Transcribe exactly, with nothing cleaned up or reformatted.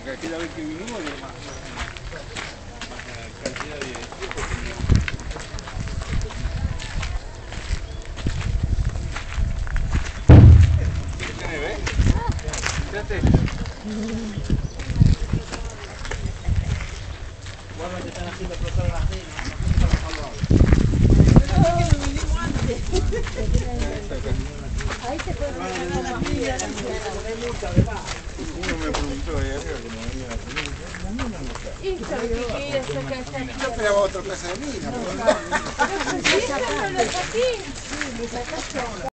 porque aquella vez que vinimos era más, más cantidad de tiempo tenía. ¿Qué tenés, ves? Fíjate. Bueno, te están haciendo fotografías, no ahí se puede sacar la pilla, uno me preguntó ahí arriba que no venía la comida. Y chiquillos, que están. Yo esperaba otra casa de mina. Pero no lo saqué.